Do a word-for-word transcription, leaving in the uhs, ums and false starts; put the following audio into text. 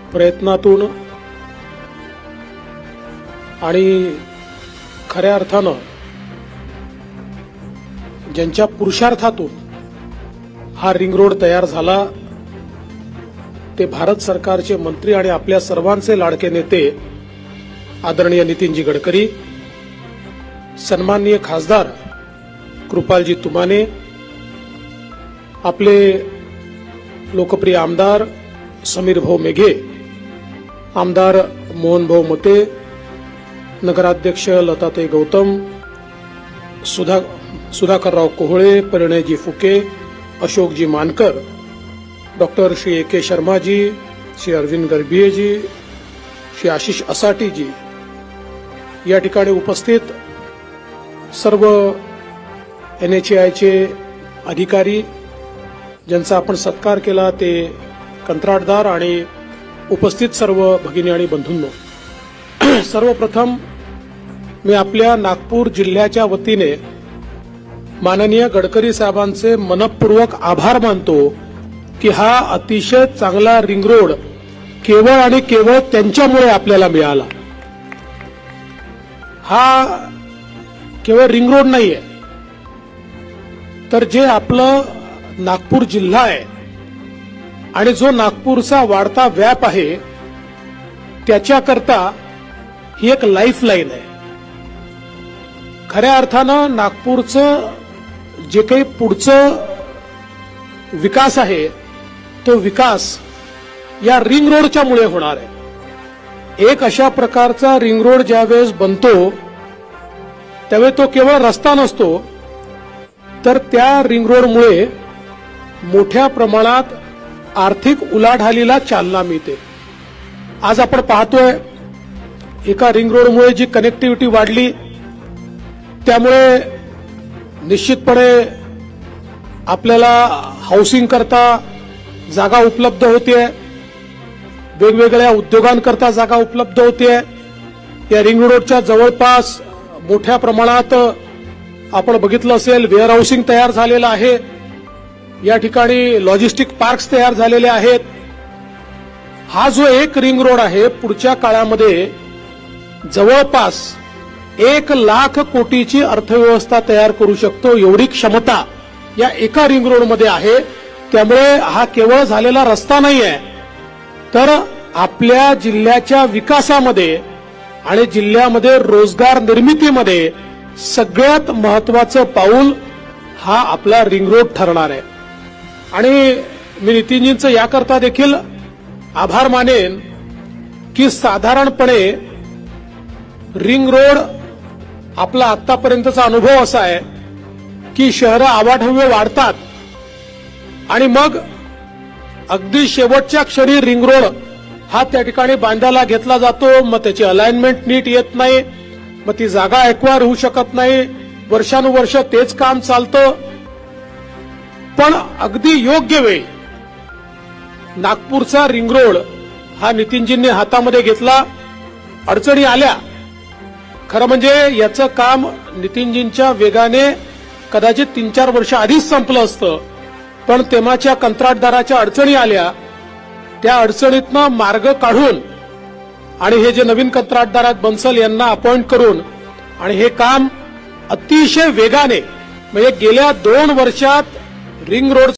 प्रयत्नातून आणि खऱ्या अर्थानं ज्यांच्या पुरुषार्थातून हा रिंग रोड तयार झाला ते भारत सरकारचे मंत्री आणि आपल्या सर्वांचे लाडके नेते आदरणीय नितीनजी गडकरी, सन्माननीय खासदार कृपालजी तुमाने, आपले लोकप्रिय आमदार समीर भाऊ मेघे, आमदार मोहन भाऊ मते, नगराध्यक्ष Latatai Gautam, Sudha Sudhakarrao Kohale, Parinayji Phuke, Ashokji Mankar, doctor Shri A K Sharmaji, Shri Arvind गर्भियेजी, Shri Ashish असाटीजी, या ठिकाणी उपस्थित सर्व एन एच ए आयचे अधिकारी ज्यांचा आपण सत्कार केला ते कंत्राटदार आणि उपस्थित सर्व भगिनी आणि बंधूंनो, सर्वप्रथम मी आपल्या नागपूर जिल्ह्याच्या वतीने माननीय गडकरी साहेबांचे मनपूर्वक आभार मानतो की हा अतिशय चांगला रिंग रोड केवळ आणि केवळ त्यांच्यामुळे आपल्याला मिळाला। हा केवळ रिंग रोड नाहीये, तर जे आपलं नागपूर जिल्हा आहे आणि जो नागपूरचा वाढता व्याप आहे त्याच्याकरता ही एक लाईफलाईन आहे। खऱ्या अर्थानं नागपूरचं जे काही पुढचं विकास आहे तो विकास या रिंग रोडच्या मुळे होणार आहे। एक अशा प्रकारचा रिंग रोड ज्यावेळेस बनतो त्यावेळी तो केवळ रस्ता नसतो, तर त्या रिंग रोडमुळे मोठ्या प्रमाणात आर्थिक उलाढालीला चालना मिळते। आज आपण पाहतोय एका रिंग रोडमुळे जी कनेक्टिव्हिटी वाढली त्यामुळे निश्चितपणे आपल्याला हाऊसिंग करता जागा उपलब्ध होते, वेगवेगळ्या उद्योगांकरता जागा उपलब्ध होते। या रिंग रोडच्या जवळपास मोठ्या प्रमाणात आपण बघितलं असेल वेअर हाऊसिंग तयार झालेलं आहे, या ठिकाणी लॉजिस्टिक पार्क्स तयार झालेले आहेत। हा जो एक रिंग रोड आहे पुढच्या काळामध्ये जवळपास एक लाख कोटीची अर्थव्यवस्था तयार करू शकतो एवढी क्षमता या एका रिंग रोडमध्ये आहे। त्यामुळे हा केवळ झालेला रस्ता नाही आहे, तर आपल्या जिल्ह्याच्या विकासामध्ये आणि जिल्ह्यामध्ये रोजगार निर्मितीमध्ये सगळ्यात महत्वाचं पाऊल हा आपला रिंग रोड ठरणार आहे। आणि मी नितीनजींचं याकरता देखील आभार मानेन की साधारणपणे रिंग रोड आपला आतापर्यंतचा अनुभव असा आहे की शहरं आवाढव्य वाढतात आणि मग अगदी शेवटच्या क्षणी रिंग रोड हा त्या ठिकाणी बांधायला घेतला जातो, मग त्याची अलाइनमेंट नीट येत नाही, मग ती जागा एक्वायर होऊ शकत नाही, वर्षानुवर्ष तेच काम चालतं। पण अगदी योग्य वेळी नागपूरचा रिंग रोड हा नितीनजींनी हातामध्ये घेतला, अडचणी आल्या, खरं म्हणजे याचं काम नितीनजींच्या वेगाने कदाचित तीन चार वर्ष आधीच संपलं असतं, पण तेव्हाच्या कंत्राटदाराच्या अडचणी आल्या, त्या अडचणीतनं मार्ग काढून आणि हे जे नवीन कंत्राटदार आहेत बन्सल यांना अपॉइंट करून आणि हे काम अतिशय वेगाने म्हणजे गेल्या दोन वर्षात रिंग रोड